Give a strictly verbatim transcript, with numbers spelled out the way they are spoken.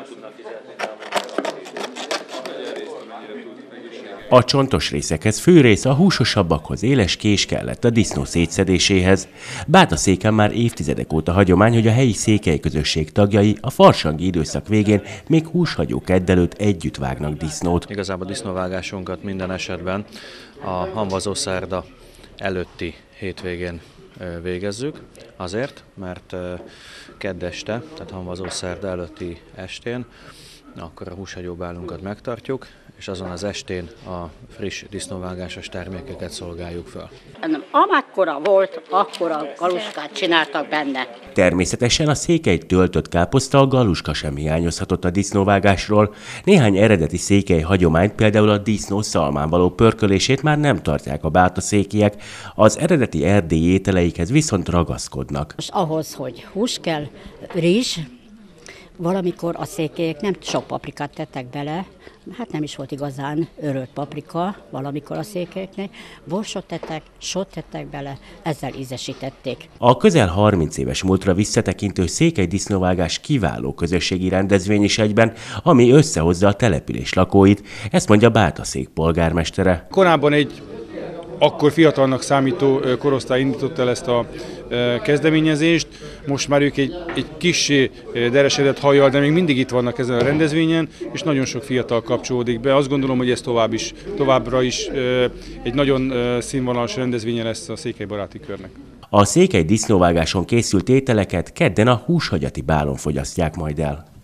A csontos részekhez főrész a húsosabbakhoz éles kés kellett a disznó szétszedéséhez. Bátaszéken már évtizedek óta hagyomány, hogy a helyi székely közösség tagjai a farsangi időszak végén még húshagyó kedd előtt együtt vágnak disznót. Igazából disznóvágásunkat minden esetben a hamvazószerda előtti hétvégén végezzük, azért, mert kedd este, tehát hamvazószerda előtti estén, akkor a húshagyóbálunkat megtartjuk, és azon az estén a friss disznóvágásos termékeket szolgáljuk fel. Amekkora volt, akkora galuskát csináltak benne. Természetesen a székely töltött káposzta, a galuska sem hiányozhatott a disznóvágásról. Néhány eredeti székely hagyományt, például a disznó szalmán való pörkölését már nem tartják a bátaszékiek, az eredeti erdélyi ételeikhez viszont ragaszkodnak. Most ahhoz, hogy hús kell, rizs, valamikor a székelyek nem sok paprikát tettek bele, hát nem is volt igazán örült paprika valamikor a székelyeknek, borsot tettek, sót tettek bele, ezzel ízesítették. A közel harminc éves múltra visszatekintő székely disznóvágás kiváló közösségi rendezvény is egyben, ami összehozza a település lakóit, ezt mondja Bátaszék polgármestere. Korábban egy akkor fiatalnak számító korosztály indította el ezt a kezdeményezést, most már ők egy, egy kissé deresedett hajjal, de még mindig itt vannak ezen a rendezvényen, és nagyon sok fiatal kapcsolódik be. Azt gondolom, hogy ez tovább is, továbbra is egy nagyon színvonalas rendezvénye lesz a Székely Baráti Körnek. A székely disznóvágáson készült ételeket kedden a húshagyati bálon fogyasztják majd el.